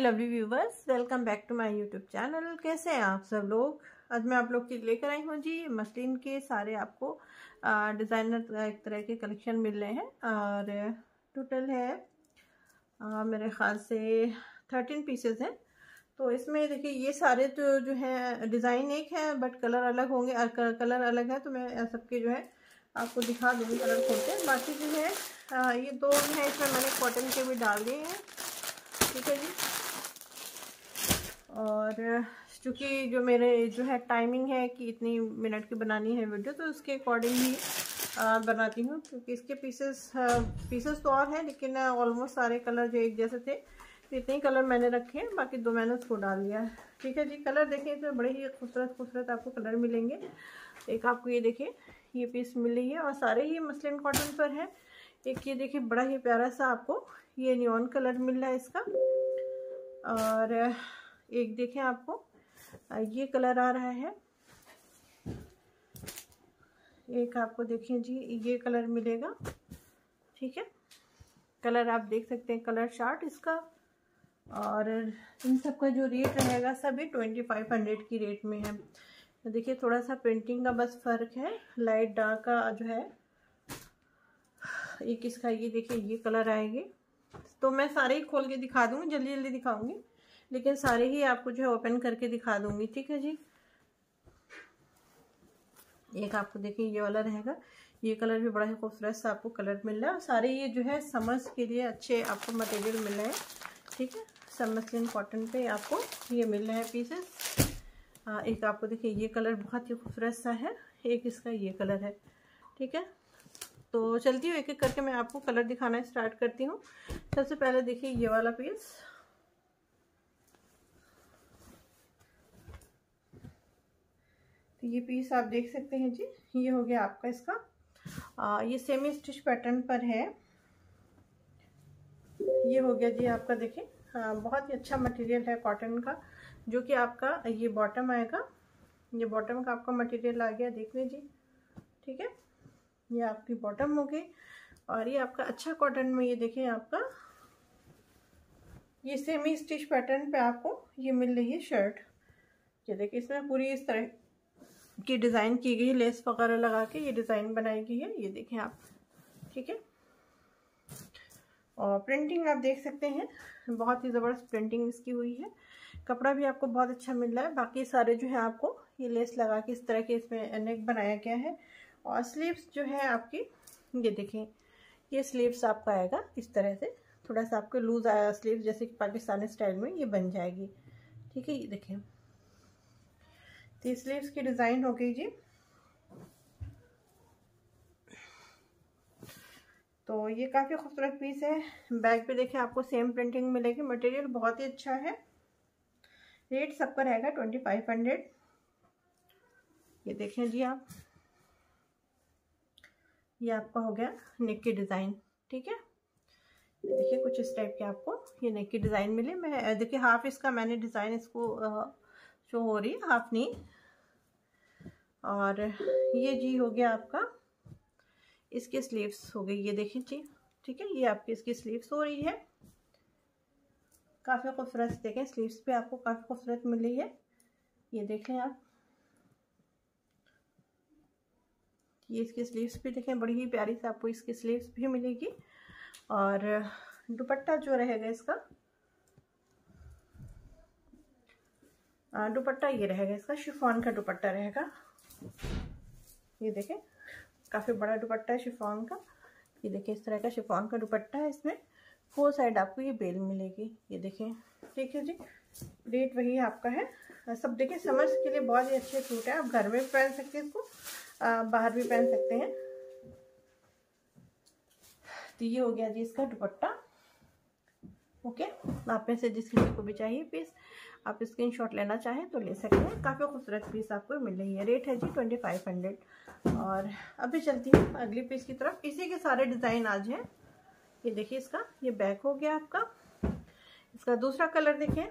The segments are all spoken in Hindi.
Lovely viewers, welcome back to my YouTube channel. कैसे हैं आप सब लोग। आज मैं आप लोग के लिए लेकर आई हूँ जी मसलिन के सारे आपको डिज़ाइनर एक तरह के कलेक्शन मिल रहे हैं और टोटल है मेरे ख्याल से 13 पीसेस हैं। तो इसमें देखिए ये सारे तो जो है डिज़ाइन एक है बट कलर अलग होंगे, कलर अलग है तो मैं सबके जो है आपको दिखा दूँगी कलर खोलते। बाकी जो है ये दो हैं, इसमें मैंने कॉटन के भी डाल दिए हैं, ठीक है जी। और चूँकि जो मेरे जो है टाइमिंग है कि इतनी मिनट की बनानी है वीडियो, तो उसके अकॉर्डिंग ही बनाती हूँ, क्योंकि इसके पीसेस तो और हैं लेकिन ऑलमोस्ट सारे कलर जो एक जैसे थे तो इतने ही कलर मैंने रखे हैं, बाकी दो मैंने उसको डाल दिया है, ठीक है जी। कलर देखें इसमें बड़े ही खूबसूरत आपको कलर मिलेंगे। एक आपको ये देखिए ये पीस मिल रही है और सारे ही मसलिन कॉटन पर है। एक ये देखिए बड़ा ही प्यारा सा आपको ये नियॉन कलर मिल रहा है इसका, और एक देखें आपको ये कलर आ रहा है, एक आपको देखें जी ये कलर मिलेगा, ठीक है। कलर आप देख सकते हैं, कलर चार्ट इसका। और इन सब का जो रेट रहेगा सभी 2500 की रेट में है। तो देखिए थोड़ा सा प्रिंटिंग का बस फ़र्क है, लाइट डार्क का जो है। एक इसका ये देखिए ये कलर आएंगे, तो मैं सारे ही खोल के दिखा दूँगी, जल्दी जल्दी दिखाऊंगी, लेकिन सारे ही आपको जो है ओपन करके दिखा दूंगी, ठीक है जी। एक आपको देखिए ये वाला रहेगा, ये कलर भी बड़ा ही खूबसूरत सा आपको कलर मिल रहा है। और सारे ये जो है समर्स के लिए अच्छे आपको मटेरियल मिल रहे हैं, ठीक है। सब मसलिन कॉटन पे आपको ये मिल रहे हैं पीसेस। एक आपको देखिए ये कलर बहुत ही खूबसूरत सा है, एक इसका ये कलर है, ठीक है। तो चलती हूँ एक एक करके मैं आपको कलर दिखाना स्टार्ट करती हूँ। सबसे पहले देखिए ये वाला पीस, तो ये पीस आप देख सकते हैं जी, ये हो गया आपका इसका ये सेमी स्टिच पैटर्न पर है। ये हो गया जी आपका, देखिए बहुत ही अच्छा मटेरियल है कॉटन का, जो कि आपका ये बॉटम आएगा, ये बॉटम का आपका मटेरियल आ गया, देख लीजिए, ठीक है। ये आपकी बॉटम हो गई और ये आपका अच्छा कॉटन में ये देखिए आपका ये सेमी स्टिच पैटर्न पे आपको ये मिल रही है शर्ट। ये देखिए इसमें पूरी इस तरह की डिज़ाइन की गई है, लेस वगैरह लगा के ये डिज़ाइन बनाई गई है, ये देखें आप, ठीक है। और प्रिंटिंग आप देख सकते हैं, बहुत ही ज़बरदस्त प्रिंटिंग इसकी हुई है। कपड़ा भी आपको बहुत अच्छा मिल रहा है। बाकी सारे जो है आपको ये लेस लगा के इस तरह के इसमें नेक बनाया गया है। और स्लीव्स जो है आपकी ये देखें, ये स्लीव्स आपका आएगा इस तरह से, थोड़ा सा आपको लूज आया स्लीव, जैसे कि पाकिस्तानी स्टाइल में ये बन जाएगी, ठीक है। ये देखें तो स्लीव्स की डिज़ाइन हो गई जी। तो ये काफ़ी खूबसूरत पीस है। बैक पे देखें आपको सेम प्रिंटिंग मिलेगी, मटेरियल बहुत ही अच्छा है। रेट सबका रहेगा 2500। ये देखें जी आप, ये आपका हो गया नेक की डिज़ाइन, ठीक है। देखिए कुछ इस टाइप के आपको ये नेक की डिज़ाइन मिले। मैं देखिए हाफ इसका मैंने डिज़ाइन इसको शो हो रही है, हाफ नहीं। और ये जी हो गया आपका इसके स्लीव्स हो गई, ये देखिए जी, ठीक है। ये आपकी इसकी स्लीव्स हो रही है, काफ़ी खूबसूरत, देखें स्लीव्स पे आपको काफ़ी खूबसूरत मिल रही है, ये देख लें आप। ये इसकी स्लीव्स भी देखें बड़ी ही प्यारी से आपको इसकी स्लीव्स भी मिलेगी। और दुपट्टा जो रहेगा इसका, दुपट्टा ये रहेगा इसका शिफॉन का दुपट्टा रहेगा, ये देखें काफ़ी बड़ा दुपट्टा है शिफॉन का। ये देखिए इस तरह का शिफॉन का दुपट्टा है, इसमें 4 साइड आपको ये बेल मिलेगी, ये देखें, ठीक है जी। रेट वही आपका है। सब देखिए समर्स के लिए बहुत ही अच्छे सूट है, आप घर में भी पहन सकते हैं इसको, बाहर भी पहन सकते हैं। तो ये हो गया जी इसका दुपट्टा, ओके। आप में से जिस किसी को भी चाहिए पीस, आप स्क्रीनशॉट लेना चाहें तो ले सकते हैं। काफ़ी खूबसूरत पीस आपको मिल रही है। रेट है जी 2500। और अभी चलती हूँ अगली पीस की तरफ। इसी के सारे डिज़ाइन आज हैं। ये देखिए इसका ये बैक हो गया आपका, इसका दूसरा कलर देखें,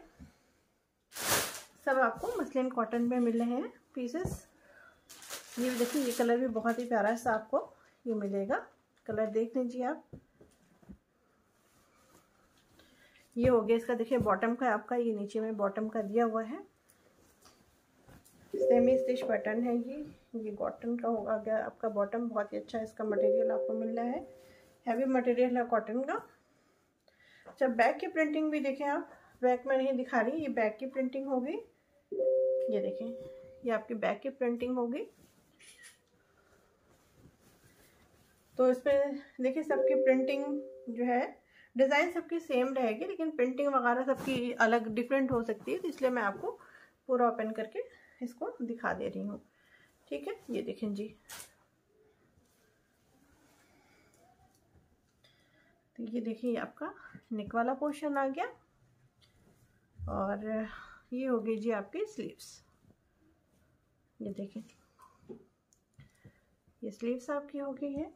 सब आपको मसलिन कॉटन में मिल रहे हैं पीसेस। ये देखिए ये कलर भी बहुत ही प्यारा सा आपको ये मिलेगा, कलर देख लीजिए आप। ये हो गया इसका, देखिए बॉटम का आपका, ये नीचे में बॉटम का दिया हुआ है, सेमी स्टिच पैटर्न है ये कॉटन का होगा गया आपका बॉटम। बहुत ही अच्छा इसका मटेरियल आपको मिल रहा है, हैवी मटेरियल है कॉटन का। अच्छा, बैक की प्रिंटिंग भी देखें आप, बैक में नहीं दिखा रही, ये बैक की प्रिंटिंग होगी। ये देखें, ये आपकी बैक की प्रिंटिंग होगी। तो इसमें देखिए सबकी प्रिंटिंग जो है, डिज़ाइन सबकी सेम रहेगी, लेकिन प्रिंटिंग वगैरह सबकी अलग डिफरेंट हो सकती है, तो इसलिए मैं आपको पूरा ओपन करके इसको दिखा दे रही हूँ। ठीक है, ये देखें जी, तो ये देखिए आपका नेक वाला पोर्शन आ गया, और ये हो गई जी आपकी स्लीव्स। ये देखें, ये स्लीव्स आपकी हो गई है।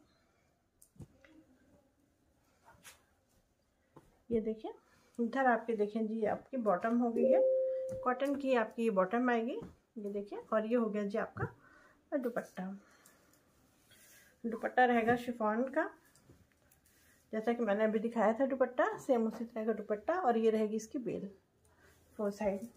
ये देखिए इधर आपके देखें जी आपकी बॉटम हो गई है, कॉटन की आपकी ये बॉटम आएगी। ये देखिए, और ये हो गया जी आपका दुपट्टा। दुपट्टा रहेगा शिफॉन का, जैसा कि मैंने अभी दिखाया था दुपट्टा, सेम उसी तरह का दुपट्टा, और ये रहेगी इसकी बेल 4 साइड।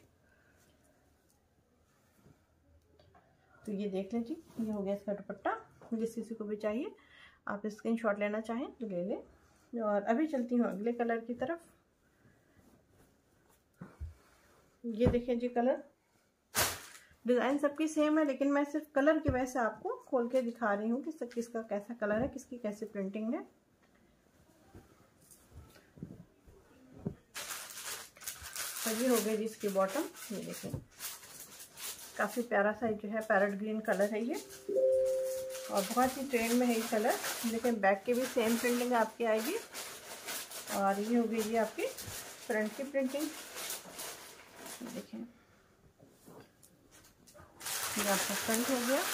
तो ये देख लें जी, ये हो गया इसका दुपट्टा। जिस किसी को भी चाहिए आप स्क्रीनशॉट लेना चाहें तो ले लें। और अभी चलती हूँ अगले कलर की तरफ। ये देखें जी कलर, डिज़ाइन सबकी सेम है, लेकिन मैं सिर्फ कलर की वजह से आपको खोल के दिखा रही हूँ कि किसका कैसा कलर है, किसकी कैसी प्रिंटिंग है। तो ये हो गई जी इसकी बॉटम। ये देखें, काफ़ी प्यारा सा जो है पैरेट ग्रीन कलर है ये, और बहुत ही ट्रेंड में है ये कलर। लेकिन बैक की भी सेम प्रिंटिंग आपकी आएगी, और ये हो गई जी आपकी फ्रंट की प्रिंटिंग। देखें, ये आपका फ्रंट हो गया।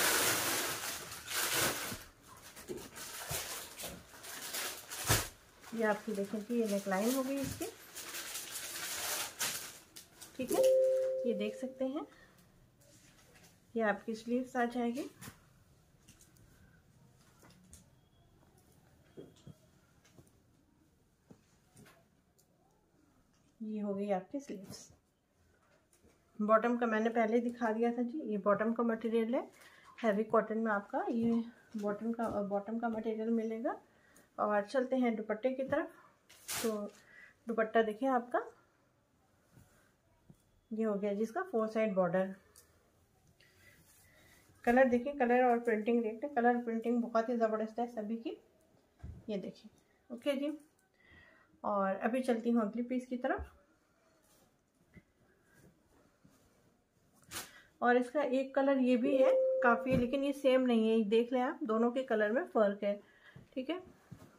ये आपकी देखें कि ये नेकलाइन हो गई इसकी। ठीक है, ये देख सकते हैं, ये आपकी स्लीव्स आ जाएगी। ये हो गई आपकी स्लीव्स। बॉटम का मैंने पहले दिखा दिया था जी, ये बॉटम का मटेरियल है, हैवी कॉटन में आपका ये बॉटम का मटेरियल मिलेगा। और चलते हैं दुपट्टे की तरफ। तो दुपट्टा देखिए आपका, ये हो गया जिसका 4 साइड बॉर्डर। कलर देखिए, कलर और प्रिंटिंग देखते, कलर प्रिंटिंग बहुत ही ज़बरदस्त है सभी की। ये देखिए, ओके जी। और अभी चलती हूँ अगली पीस की तरफ। और इसका एक कलर ये भी है काफ़ी, लेकिन ये सेम नहीं है, देख लें आप, दोनों के कलर में फ़र्क है। ठीक है,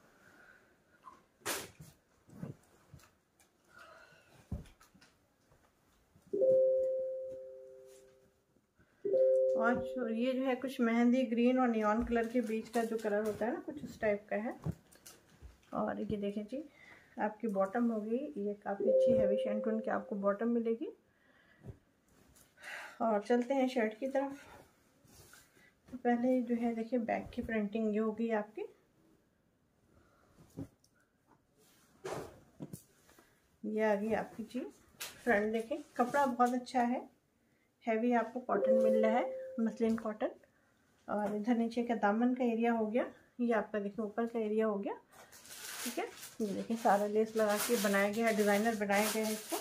और ये जो है कुछ मेहंदी ग्रीन और नियॉन कलर के बीच का जो कलर होता है ना, कुछ उस टाइप का है। और ये देखें जी, आपकी बॉटम होगी, ये काफ़ी अच्छी हैवी शेंटून की आपको बॉटम मिलेगी। और चलते हैं शर्ट की तरफ। तो पहले जो है देखिए बैक की प्रिंटिंग ये होगी आपकी। ये आ गई आपकी जी फ्रंट। देखें, कपड़ा बहुत अच्छा है, हैवी आपको कॉटन मिल रहा है, मसलिन कॉटन। और इधर नीचे का दामन का एरिया हो गया, ये आपका देखिए ऊपर का एरिया हो गया। ठीक है, ये देखिए सारा लेस लगा के बनाया गया है, डिज़ाइनर बनाया गया है इसको।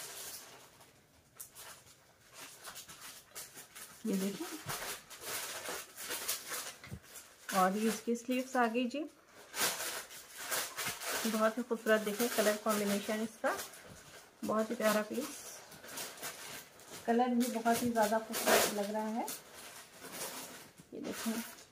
ये देखिए, और ये इसकी स्लीव्स आ गई जी, बहुत ही खूबसूरत। देखें कलर कॉम्बिनेशन इसका, बहुत ही प्यारा पीस, कलर भी बहुत ही ज़्यादा खूबसूरत लग रहा है। ये देखें,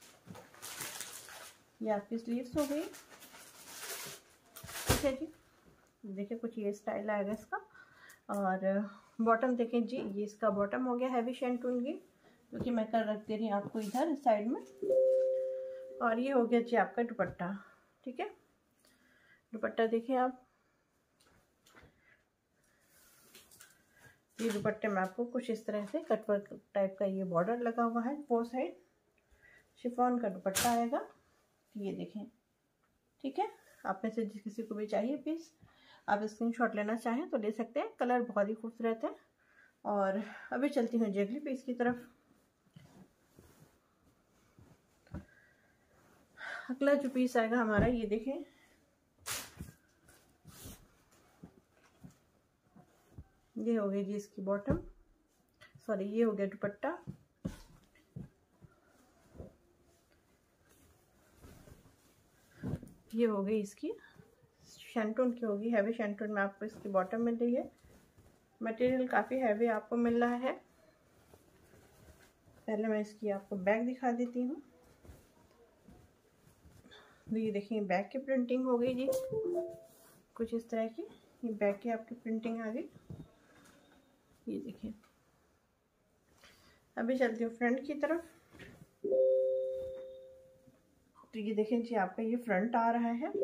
ये आपकी स्लीव्स हो गई। ठीक है जी, देखिए कुछ ये स्टाइल आएगा इसका। और बॉटम देखें जी, ये इसका बॉटम हो गया हैवी शेंटून की, क्योंकि मैं कर रख दे रही हूँ आपको इधर साइड में। और ये हो गया जी आपका दुपट्टा। ठीक है, दुपट्टा देखिए आप, ये दुपट्टे में आपको कुछ इस तरह से कटवर्क टाइप का ये बॉर्डर लगा हुआ है, 4 साइड शिफॉन का दुपट्टा आएगा। ये देखें, ठीक है, आप में से जिस किसी को भी चाहिए पीस आप स्क्रीनशॉट लेना चाहें तो ले सकते हैं। कलर बहुत ही खूबसूरत है। और अभी चलती हूँ अगली पीस की तरफ। अगला जो पीस आएगा हमारा, ये देखें, ये हो गई जी इसकी बॉटम, सॉरी ये हो गया दुपट्टा। ये हो गई इसकी शैंटून की, होगी हैवी शैंटून में आपको इसकी बॉटम मिल रही है। मटेरियल काफ़ी हैवी आपको मिल रहा है। पहले मैं इसकी आपको बैक दिखा देती हूँ। ये देखिए बैक की प्रिंटिंग हो गई जी कुछ इस तरह की। ये बैक की आपकी प्रिंटिंग आ गई, ये देखिए। अभी चलती हूँ फ्रंट की तरफ। तो ये देखें जी आपका ये फ्रंट आ रहा है।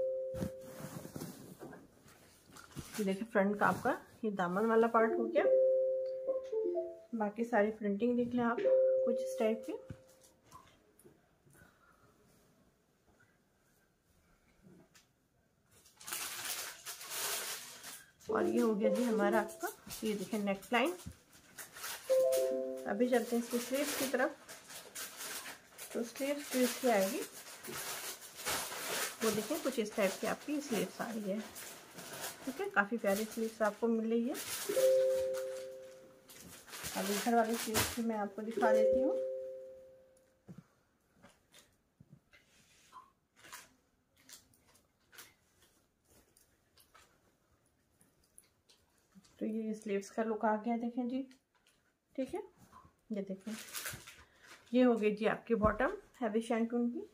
ये देखिए फ्रंट का आपका ये दामन वाला पार्ट हो गया। बाकी सारी प्रिंटिंग देख लें आप कुछ इस टाइप की। और ये हो गया जी हमारा आपका, ये देखें नेक लाइन। अभी चलते हैं इसकी स्लीव्स की तरफ। तो स्लीव्स जो इसकी आएगी वो देखें कुछ इस टाइप की आपकी स्लीव्स आ रही है। ठीक है, काफ़ी प्यारी स्लीव्स आपको मिल रही है। अब इधर वाली स्लीव्स भी मैं आपको दिखा देती हूँ। तो ये स्लीव्स का लुक आ गया, देखें जी। ठीक है, ये देखें, ये हो गई जी आपकी बॉटम हैवी शैंटून की।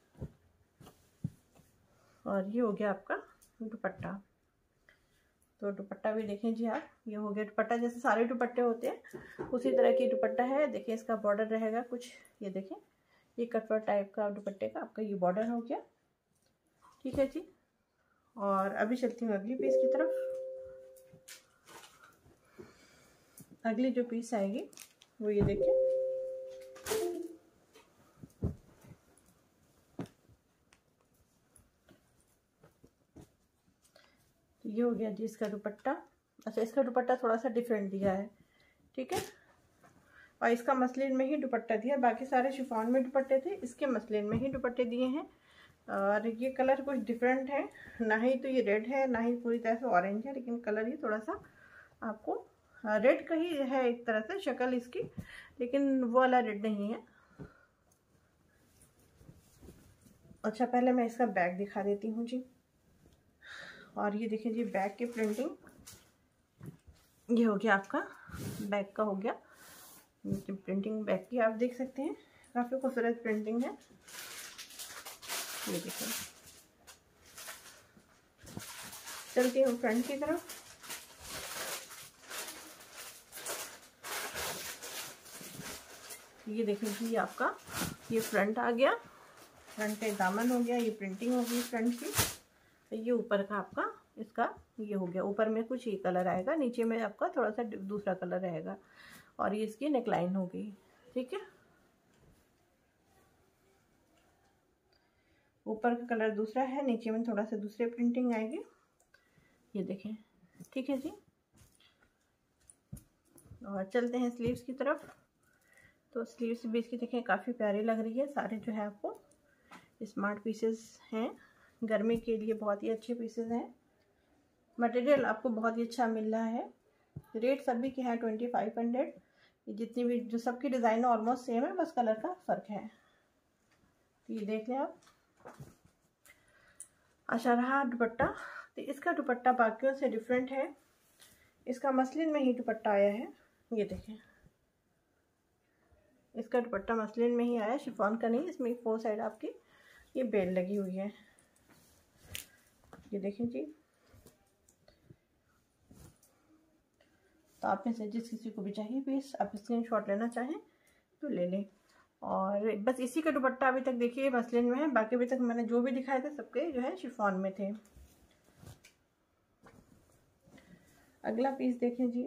और ये हो गया आपका दुपट्टा। तो दुपट्टा भी देखें जी आप, ये हो गया दुपट्टा। जैसे सारे दुपट्टे होते हैं उसी तरह की दुपट्टा है। देखिए इसका बॉर्डर रहेगा कुछ, ये देखें, ये कटवर्क टाइप का दुपट्टे का आपका ये बॉर्डर हो गया। ठीक है जी। और अभी चलती हूँ अगली पीस की तरफ। अगली जो पीस आएगी वो ये देखिए, ये हो गया जी इसका दुपट्टा। अच्छा, इसका दुपट्टा थोड़ा सा डिफरेंट दिया है। ठीक है, और इसका मसलिन में ही दुपट्टा दिया, बाकी सारे शिफॉन में दुपट्टे थे, इसके मसलिन में ही दुपट्टे दिए हैं। और ये कलर कुछ डिफरेंट है, ना ही तो ये रेड है ना ही पूरी तरह से ऑरेंज है, लेकिन कलर ही थोड़ा सा आपको रेड का ही है एक तरह से शक्ल इसकी, लेकिन वो वाला रेड नहीं है। अच्छा, पहले मैं इसका बैक दिखा देती हूँ जी। और ये देखिए जी बैक की प्रिंटिंग, ये हो गया आपका बैक का हो गया। प्रिंटिंग बैक की आप देख सकते हैं, काफ़ी खूबसूरत प्रिंटिंग है। ये देखिए, चलती हूँ फ्रंट की तरफ। ये देखिए जी आपका ये फ्रंट आ गया, फ्रंट पे दामन हो गया, ये प्रिंटिंग हो गई फ्रंट की। ये ऊपर का आपका इसका ये हो गया, ऊपर में कुछ ये कलर आएगा, नीचे में आपका थोड़ा सा दूसरा कलर रहेगा। और ये इसकी नेकलाइन हो गई। ठीक है, ऊपर का कलर दूसरा है, नीचे में थोड़ा सा दूसरे प्रिंटिंग आएगी। ये देखें, ठीक है जी। और चलते हैं स्लीव्स की तरफ। तो स्लीव्स भी इसकी देखें काफ़ी प्यारी लग रही है। सारे जो है आपको स्मार्ट पीसेस हैं, गर्मी के लिए बहुत ही अच्छे पीसेस हैं। मटेरियल आपको बहुत ही अच्छा मिल रहा है। रेट सभी के हैं 2500। जितनी भी जो सबकी डिज़ाइन ऑलमोस्ट सेम है, बस कलर का फ़र्क है। तो ये देख लें आप। अच्छा, रहा दुपट्टा। तो इसका दुपट्टा बाकियों से डिफरेंट है, इसका मसलिन में ही दुपट्टा आया है। ये देखें, इसका दुपट्टा मसलिन में ही आया, शिफॉन का नहीं। इसमें 4 साइड आपकी ये बेल लगी हुई है। ये देखें जी। तो आप में से जिस किसी को भी चाहिए पीस, आप स्क्रीनशॉट लेना चाहें तो ले लें। और बस इसी का दुपट्टा अभी तक देखिए मसलिन में है, बाकी अभी तक मैंने जो भी दिखाए थे सबके जो है शिफॉन में थे। अगला पीस देखें जी।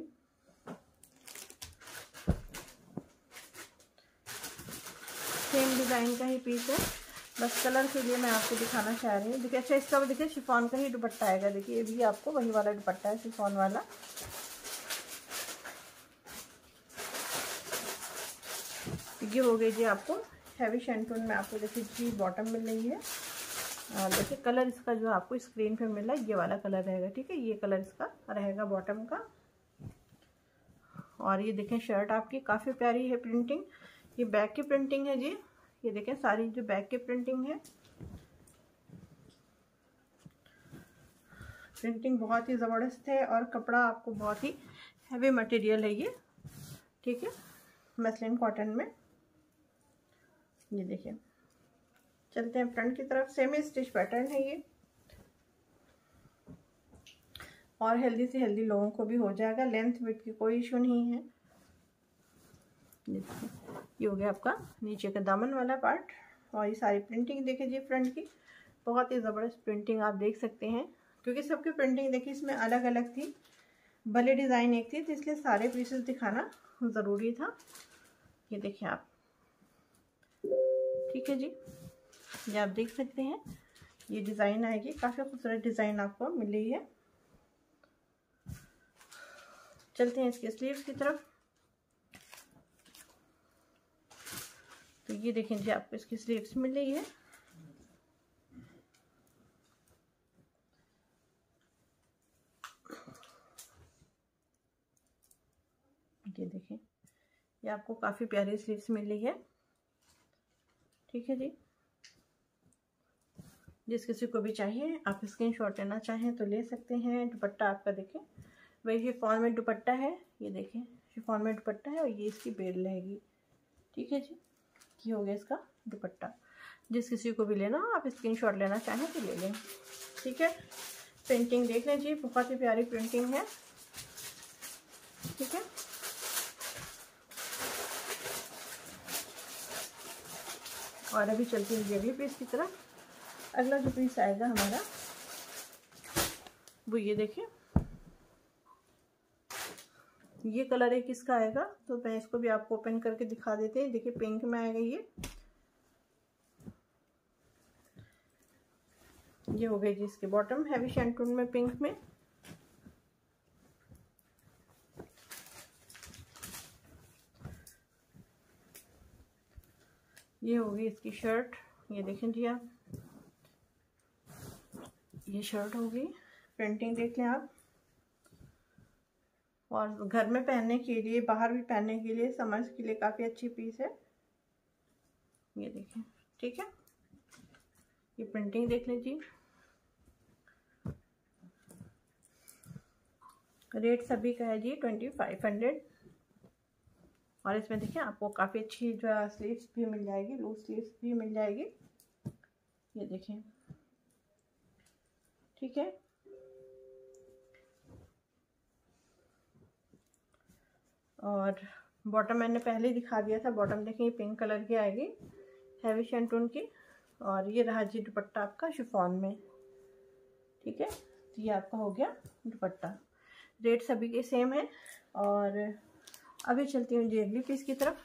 सेम डिज़ाइन का ही पीस है, बस कलर के लिए मैं आपको दिखाना चाह रही हूँ। देखिए अच्छा, इसका भी देखिए शिफॉन का ही दुपट्टा आएगा। देखिए ये भी आपको वही वाला दुपट्टा है, शिफॉन वाला। ये हो गई जी आपको हैवी शैंटून में। आपको देखिए जी बॉटम मिल रही है। और देखिए कलर इसका जो आपको स्क्रीन पे मिल रहा है ये वाला कलर रहेगा, ठीक है। ये कलर इसका रहेगा बॉटम का। और ये देखें शर्ट आपकी काफ़ी प्यारी है प्रिंटिंग। ये बैक की प्रिंटिंग है जी। ये देखें सारी जो बैक की प्रिंटिंग है, प्रिंटिंग बहुत ही ज़बरदस्त है। और कपड़ा आपको बहुत ही हैवी मटेरियल है ये, ठीक है, मसलिन कॉटन में। ये देखिए, चलते हैं फ्रंट की तरफ। सेमी स्टिच पैटर्न है ये, और हेल्दी से हेल्दी लोगों को भी हो जाएगा। लेंथ विड्थ की कोई इशू नहीं है। ये हो गया आपका नीचे का दामन वाला पार्ट। और ये सारी प्रिंटिंग देखिए जी फ्रंट की, बहुत ही ज़बरदस्त प्रिंटिंग आप देख सकते हैं। क्योंकि सबकी प्रिंटिंग देखिए इसमें अलग अलग थी, भले डिज़ाइन एक थी, तो इसलिए सारे पीसेस दिखाना ज़रूरी था। ये देखिए आप, ठीक है जी, ये आप देख सकते हैं। ये डिज़ाइन आएगी, काफ़ी खूबसूरत डिज़ाइन आपको मिल रही है। चलते हैं इसके स्लीव्स की तरफ। तो ये देखें जी आपको इसकी स्लीव्स मिल रही है। ये देखें, ये आपको काफ़ी प्यारी स्लीव्स मिल रही है, ठीक है जी। जिस किसी को भी चाहिए आप स्क्रीनशॉट लेना चाहें तो ले सकते हैं। दुपट्टा आपका देखें वही शिफॉन में दुपट्टा है। ये देखें शिफॉन में दुपट्टा है और ये इसकी बेल रहेगी, ठीक है जी। ये हो गया इसका दुपट्टा। जिस किसी को भी लेना हो आप स्क्रीनशॉट लेना चाहें तो ले लें, ठीक है। प्रिंटिंग देख लें जी, बहुत ही प्यारी प्रिंटिंग है, ठीक है। और अभी चलते हैं अगले पीस की तरफ। अगला जो पीस आएगा हमारा वो ये देखिए, ये कलर एक इसका आएगा। तो मैं इसको भी आपको ओपन करके दिखा देते हैं। देखिए पिंक में आएगा ये हो गई जी इसकी बॉटम, हैवी शैंटून में पिंक में। ये हो गई इसकी शर्ट। ये देखें जी आप, ये शर्ट हो गई। प्रिंटिंग देख लें आप। और घर में पहनने के लिए, बाहर भी पहनने के लिए, समर्स के लिए काफ़ी अच्छी पीस है। ये देखें, ठीक है। ये प्रिंटिंग देख लीजिए। रेट सभी का है जी 2500। और इसमें देखिए आपको काफ़ी अच्छी जो है स्लीव्स भी मिल जाएगी, लूज स्लीव्स भी मिल जाएगी। ये देखें, ठीक है। और बॉटम मैंने पहले ही दिखा दिया था। बॉटम देखिए पिंक कलर की आएगी, हैवी शैंटून की। और ये रहा जी दुपट्टा आपका शिफॉन में, ठीक है। तो ये आपका हो गया दुपट्टा। रेट सभी के सेम है। और अभी चलती हूँ जी अगली पीस की तरफ।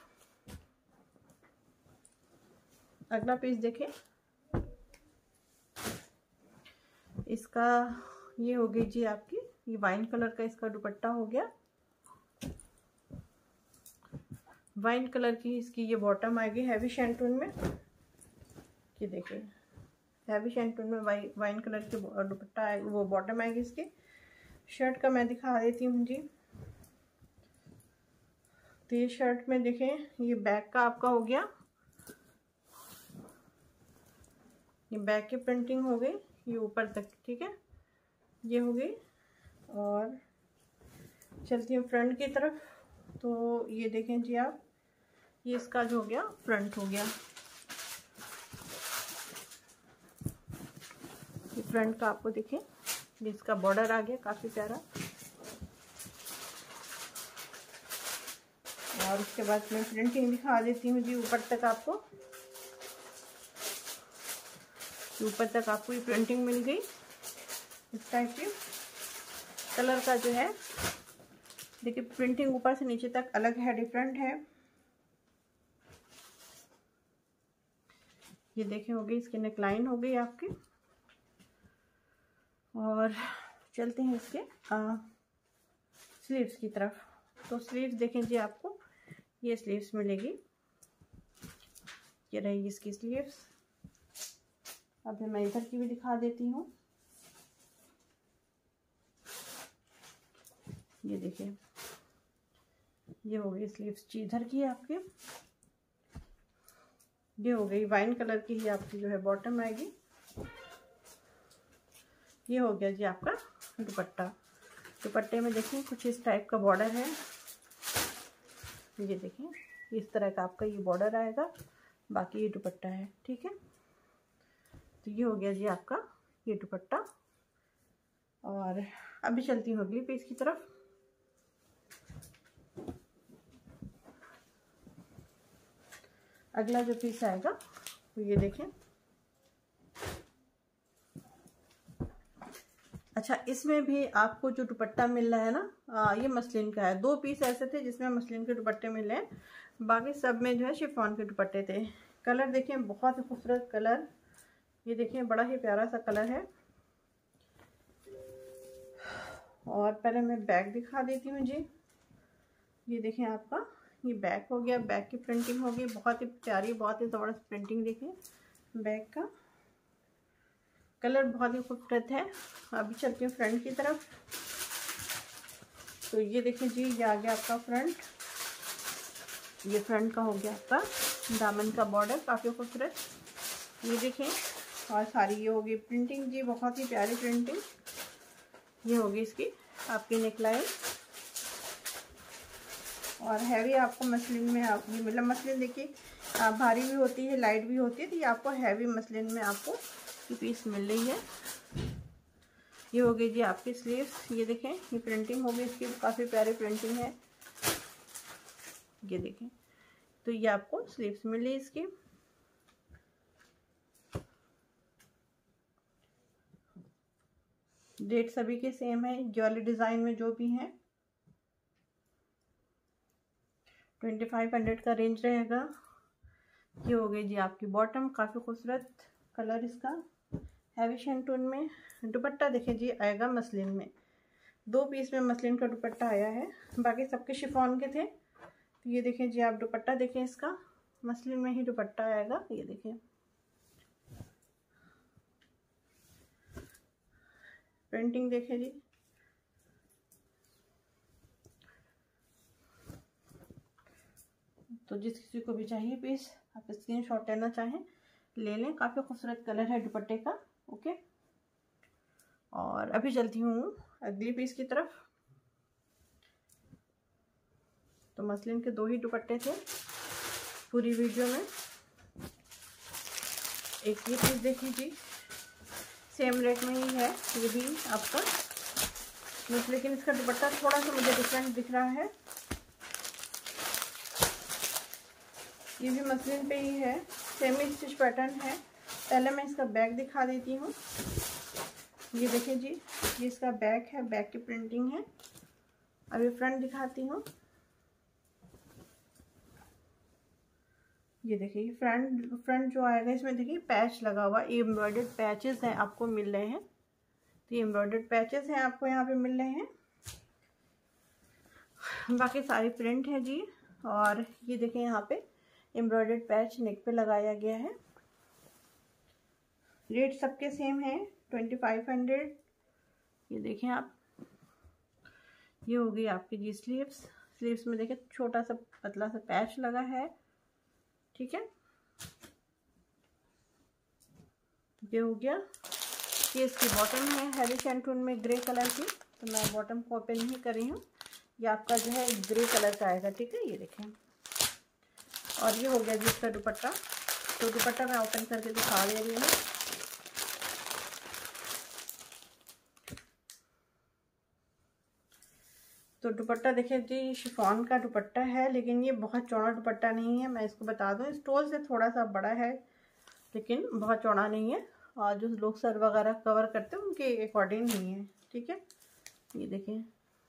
अगला पीस देखें, इसका ये हो गई जी आपकी, ये वाइन कलर का इसका दुपट्टा हो गया। वाइन कलर की इसकी ये बॉटम आएगी हैवी शैंटून में। ये देखिए हैवी शैंटून में वाइन कलर की दुपट्टा आएगी, वो बॉटम आएगी इसकी। शर्ट का मैं दिखा देती हूँ जी। तो ये शर्ट में देखें, ये बैक का आपका हो गया, ये बैक की प्रिंटिंग हो गई, ये ऊपर तक, ठीक है। ये हो गई। और चलती हूँ फ्रंट की तरफ। तो ये देखें जी आप, ये इसका जो हो गया फ्रंट हो गया। ये फ्रंट का आपको देखें, ये इसका बॉर्डर आ गया काफ़ी प्यारा। और उसके बाद मैं प्रिंटिंग दिखा देती हूँ जी ऊपर तक आपको। ऊपर तक आपको ये प्रिंटिंग मिल गई इस टाइप की। कलर का जो है देखिए प्रिंटिंग ऊपर से नीचे तक अलग है, डिफरेंट है। ये देखें हो गई, इसकी नेकलाइन हो गई आपकी। और चलते हैं इसके स्लीव्स की तरफ। तो स्लीव्स देखें जी, आपको ये स्लीव्स मिलेगी, ये रहेगी इसकी स्लीव्स। अभी मैं इधर की भी दिखा देती हूँ। ये देखिए, ये हो गई स्लीव्स जी इधर की आपके। ये हो गई वाइन कलर की ही आपकी जो है बॉटम आएगी। ये हो गया जी आपका दुपट्टा। दुपट्टे में देखिए कुछ इस टाइप का बॉर्डर है। ये देखिए इस तरह का आपका ये बॉर्डर आएगा, बाकी ये दुपट्टा है, ठीक है। तो ये हो गया जी आपका ये दुपट्टा। और अभी चलती हूँ अगली पीस की तरफ। अगला जो पीस आएगा तो ये देखें। अच्छा, इसमें भी आपको जो दुपट्टा मिल रहा है ना, ये मसलिन का है। 2 पीस ऐसे थे जिसमें मसलिन के दुपट्टे मिले हैं, बाकी सब में जो है शिफॉन के दुपट्टे थे। कलर देखें, बहुत ही खूबसूरत कलर। ये देखें बड़ा ही प्यारा सा कलर है। और पहले मैं बैक दिखा देती हूँ जी। ये देखें आपका ये बैक हो गया, बैक की प्रिंटिंग हो गई, बहुत ही प्यारी, बहुत ही ज़बरदस्त प्रिंटिंग। देखिए बैक का कलर बहुत ही खूबसूरत है। अभी चलती हूँ फ्रंट की तरफ। तो ये देखिए जी, ये आ गया आपका फ्रंट। ये फ्रंट का हो गया आपका दामन का बॉर्डर, काफ़ी खूबसूरत। ये देखें, और सारी ये होगी प्रिंटिंग जी, बहुत ही प्यारी प्रिंटिंग। ये होगी इसकी आपकी नेकलाइन। और हैवी आपको मसलिन में आप ये मतलब मसलिन देखिए भारी भी होती है, लाइट भी होती है, तो ये आपको हैवी मसलिन में आपको ये पीस मिल रही है। ये हो गई जी आपकी स्लीव्स। ये देखें ये प्रिंटिंग होगी इसकी, काफ़ी प्यारी प्रिंटिंग है। ये देखें, तो ये आपको स्लीव्स मिल रही है इसकी। डेट सभी के सेम है, ये वाले डिज़ाइन में जो भी हैं 2500 का रेंज रहेगा। ये हो गई जी आपकी बॉटम, काफ़ी खूबसूरत कलर इसका, हैवी शेंटून में। दुपट्टा देखें जी आएगा मसलिन में। 2 पीस में मसलिन का दुपट्टा आया है, बाकी सबके शिफॉन के थे। तो ये देखें जी, आप दुपट्टा देखें इसका, मसलिन में ही दुपट्टा आएगा। ये देखें प्रिंटिंग देखें जी। तो जिस किसी को भी चाहिए पीस, आप स्क्रीनशॉट लेना चाहें ले लें। काफ़ी खूबसूरत कलर है दुपट्टे का, ओके। और अभी चलती हूँ अगली पीस की तरफ। तो मसलिन के 2 ही दुपट्टे थे पूरी वीडियो में। एक ये पीस देखिए जी, सेम रेट में ही है ये भी आपका, लेकिन इसका दुपट्टा थोड़ा सा मुझे डिफरेंट दिख रहा है। ये भी मसलिन पे ही है, सेमी स्टिच पैटर्न है। पहले मैं इसका बैक दिखा देती हूँ। ये देखिए जी, ये इसका बैक है, बैक की प्रिंटिंग है। अभी फ्रंट दिखाती हूँ। ये देखिए फ्रंट जो आएगा, इसमें देखिए पैच लगा हुआ, ये एम्ब्रॉयडर्ड पैचेस हैं आपको मिल रहे हैं। तो ये एम्ब्रॉयडर्ड पैचेस हैं आपको यहाँ पे मिल रहे हैं, बाकी सारी प्रिंट है जी। और ये देखें यहाँ पे एम्ब्रॉयडर्ड पैच नेक पे लगाया गया है। रेट सबके सेम है 2500। ये देखें आप, ये हो गई आपकी जी स्लीव्स में देखें छोटा सा पतला सा पैच लगा है, ठीक है। ये हो गया, ये इसकी बॉटम है हैवी शेंटून में ग्रे कलर की। तो मैं बॉटम को ओपन नहीं कर रही हूँ, ये आपका जो है ग्रे कलर का आएगा, ठीक है। ये देखें, और ये हो गया जी इसका दुपट्टा। तो दुपट्टा मैं ओपन करके दिखा दे रही हूँ। तो दुपट्टा देखिए जी, शिफॉन का दुपट्टा है, लेकिन ये बहुत चौड़ा दुपट्टा नहीं है, मैं इसको बता दूं। स्टोल से थोड़ा सा बड़ा है, लेकिन बहुत चौड़ा नहीं है। और जो लोग सर वगैरह कवर करते हैं उनके अकॉर्डिंग नहीं है, ठीक है। ये देखें,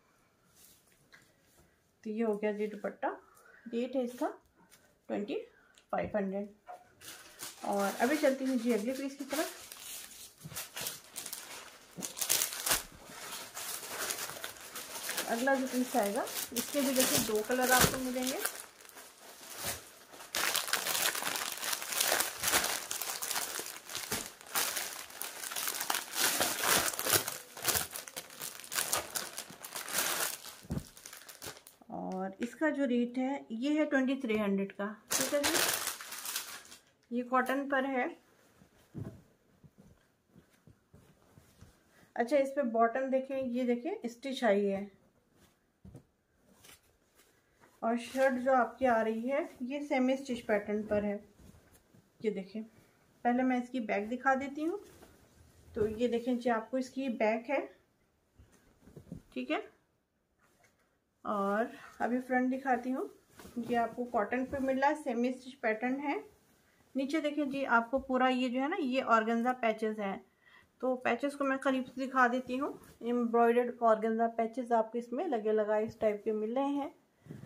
तो ये हो गया जी दुपट्टा। रेट है इसका 2500। और अभी चलती हूँ जी अगले पीस की तरफ। अगला जो पीस आएगा इसके भी देखिए 2 कलर आपको मिलेंगे। और इसका जो रेट है ये है 2300 का, ठीक है जी। ये कॉटन पर है। अच्छा, इस पे बॉटम देखें, ये देखें स्टिच आई है। और शर्ट जो आपकी आ रही है ये सेमी स्टिच पैटर्न पर है। ये देखें, पहले मैं इसकी बैक दिखा देती हूँ। तो ये देखें जी, आपको इसकी बैक है, ठीक है। और अभी फ्रंट दिखाती हूँ। ये आपको कॉटन पे मिल रहा है, सेमी स्टिच पैटर्न है। नीचे देखें जी, आपको पूरा ये जो है ना, ये ऑर्गेन्जा पैचेस हैं। तो पैचेस को मैं करीब से दिखा देती हूँ। एम्ब्रॉयडर्ड ऑर्गेन्जा पैचेस आपको इसमें लगे लगाए इस टाइप के मिल रहे हैं।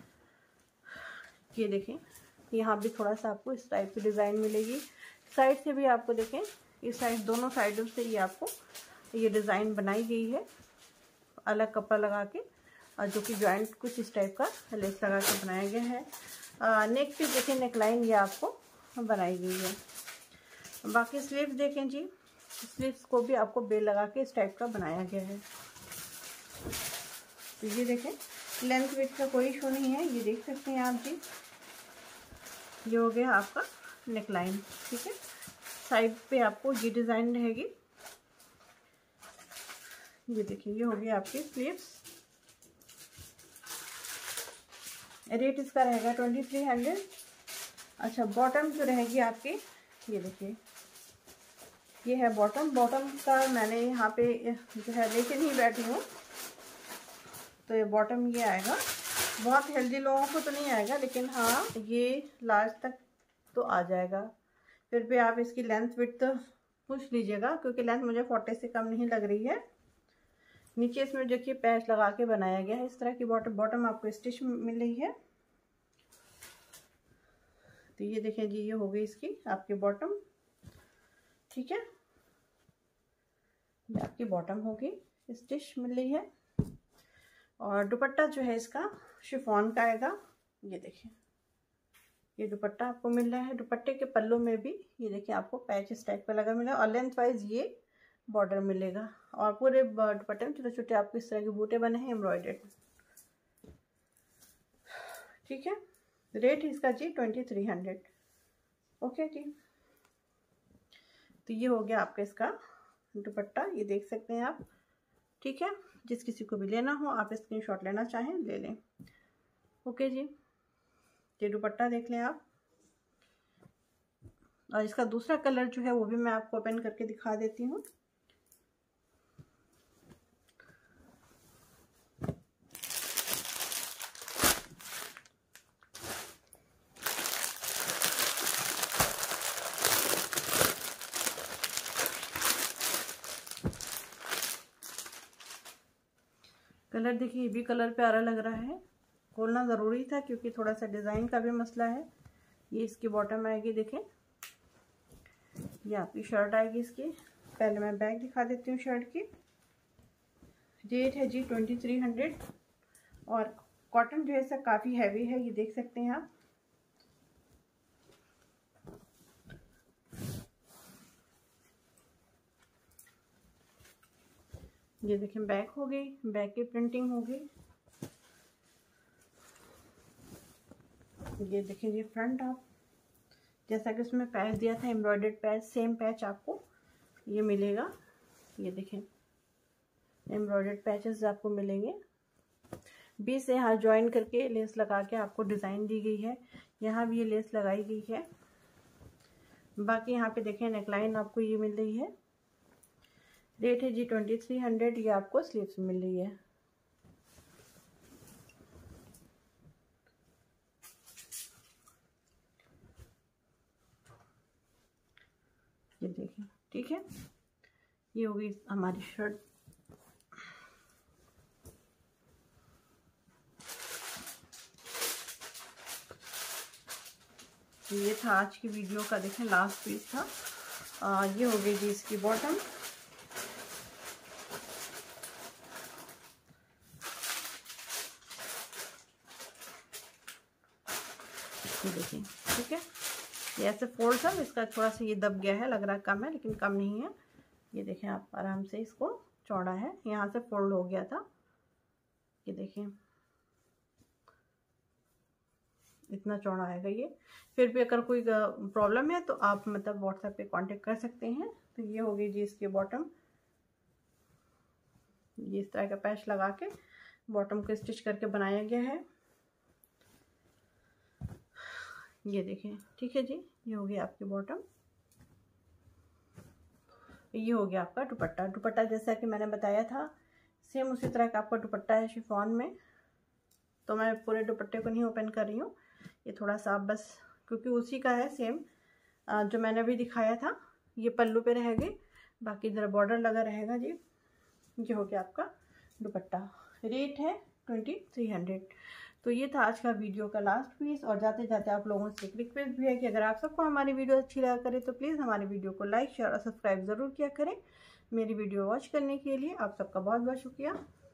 ये देखें, यहाँ भी थोड़ा सा आपको इस टाइप की डिज़ाइन मिलेगी। साइड से भी आपको देखें, इस साइड दोनों साइडों से ये आपको ये डिज़ाइन बनाई गई है अलग कपड़ा लगा के, जो कि जॉइंट कुछ इस टाइप का लेस लगा के बनाया गया है। नेक पे देखें, नेक लाइन ये आपको बनाई गई है। बाकी स्लीव्स देखें जी, स्लीव्स को भी आपको बेल लगा के इस टाइप का बनाया गया है। तो ये देखें, लेंथ विड्थ का कोई इशू नहीं है, ये देख सकते हैं आप जी। ये हो गया आपका नेक लाइन, ठीक है। साइड पे आपको ये डिज़ाइन रहेगी। ये देखिए, ये हो गया आपकी स्लीव्स। रेट इसका रहेगा 2300। अच्छा, बॉटम जो रहेगी आपकी, ये देखिए, ये है बॉटम। बॉटम का मैंने यहाँ पे जो है लेके नहीं बैठी हूँ। तो ये बॉटम ये आएगा। बहुत हेल्दी लोगों को तो नहीं आएगा, लेकिन हाँ ये लार्ज तक तो आ जाएगा। फिर भी आप इसकी लेंथ विड्थ पूछ लीजिएगा, क्योंकि लेंथ मुझे 40 से कम नहीं लग रही है। नीचे इसमें देखिए पैच लगा के बनाया गया है इस तरह की। बॉटम आपको स्टिच मिल रही है। तो ये देखें जी, ये हो गई इसकी आपकी बॉटम, ठीक है। ये आपकी बॉटम होगी, स्टिच मिल रही है। और दुपट्टा जो है इसका शिफॉन का आएगा। ये देखिए, ये दुपट्टा आपको मिल रहा है। दुपट्टे के पल्लों में भी ये देखिए आपको पैच इस टाइप का लगा मिलेगा, और लेंथ वाइज ये बॉर्डर मिलेगा। और पूरे दुपट्टे में छोटे छोटे आपको इस तरह के बूटे बने हैं एम्ब्रॉयडर्ड, ठीक है। रेट इसका जी 2300। ओके जी। तो ये हो गया आपका इसका दुपट्टा, ये देख सकते हैं आप, ठीक है। जिस किसी को भी लेना हो आप स्क्रीनशॉट लेना चाहें ले लें। ओके जी, ये दुपट्टा देख लें आप। और इसका दूसरा कलर जो है वो भी मैं आपको ओपन करके दिखा देती हूँ। कलर देखिए, ये भी कलर प्यारा लग रहा है। खोलना ज़रूरी था क्योंकि थोड़ा सा डिज़ाइन का भी मसला है। ये इसकी बॉटम आएगी, देखें। ये आपकी शर्ट आएगी इसकी। पहले मैं बैक दिखा देती हूँ शर्ट की। रेट है जी 2300। और कॉटन जो है इसका काफ़ी हैवी है, ये देख सकते हैं आप। ये देखें, बैक हो गई, बैक की प्रिंटिंग हो गई। ये देखें ये फ्रंट, आप जैसा कि उसमें पैच दिया था एम्ब्रॉयडर्ड पैच, सेम पैच आपको ये मिलेगा। ये देखें, एम्ब्रॉयडर्ड पैचेस आपको मिलेंगे। बीच से यहाँ ज्वाइन करके लेस लगा के आपको डिज़ाइन दी गई है। यहाँ भी ये लेस लगाई गई है। बाकी यहाँ पे देखें नेकलाइन आपको ये मिल रही है। रेट है जी 2300। ये आपको स्लीव्स मिल रही है। ये देखिए, ठीक है। ये होगी हमारी शर्ट। ये था आज की वीडियो का, देखें लास्ट पीस था। ये हो गई जी इसकी बॉटम। ये देखें, ठीक है, ये ऐसे फोल्ड था, इसका थोड़ा सा ये दब गया है, लग रहा है कम है लेकिन कम नहीं है। ये देखें आप आराम से, इसको चौड़ा है, यहाँ से फोल्ड हो गया था। ये देखें इतना चौड़ा आएगा ये। फिर भी अगर कोई प्रॉब्लम है तो आप मतलब व्हाट्सएप पे कांटेक्ट कर सकते हैं। तो ये हो गई जी इसकी बॉटम। ये इस तरह का पैच लगा के बॉटम को स्टिच करके बनाया गया है। ये देखें, ठीक है जी, ये हो गया आपकी बॉटम। ये हो गया आपका दुपट्टा। दुपट्टा जैसा कि मैंने बताया था सेम उसी तरह का आपका दुपट्टा है शिफॉन में। तो मैं पूरे दुपट्टे को नहीं ओपन कर रही हूँ, ये थोड़ा सा आप बस, क्योंकि उसी का है सेम जो मैंने अभी दिखाया था। ये पल्लू पे रहेगी, बाकी इधर बॉर्डर लगा रहेगा जी। ये हो गया आपका दुपट्टा। रेट है 2300। तो ये था आज का वीडियो का लास्ट पीस। और जाते जाते आप लोगों से एक रिक्वेस्ट भी है कि अगर आप सबको हमारी वीडियो अच्छी लगा करे तो प्लीज़ हमारी वीडियो को लाइक शेयर और सब्सक्राइब ज़रूर किया करें। मेरी वीडियो वॉच करने के लिए आप सबका बहुत बहुत शुक्रिया।